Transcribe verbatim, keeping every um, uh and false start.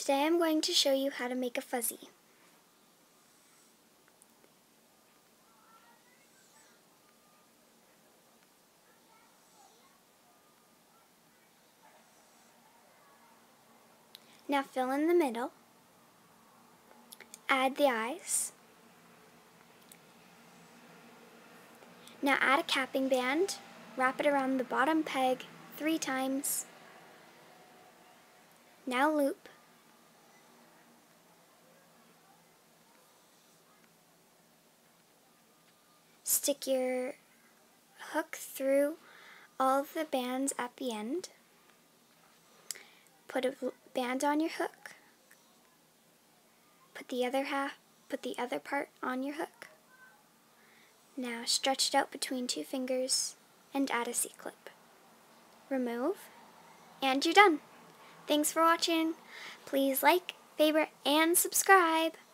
Today I'm going to show you how to make a fuzzy. Now fill in the middle, add the eyes. Now add a capping band, wrap it around the bottom peg three times. Now loop. Stick your hook through all of the bands at the end. Put a band on your hook. Put the other half, put the other part on your hook. Now stretch it out between two fingers and add a C-clip. Remove, and you're done. Thanks for watching. Please like, favorite, and subscribe.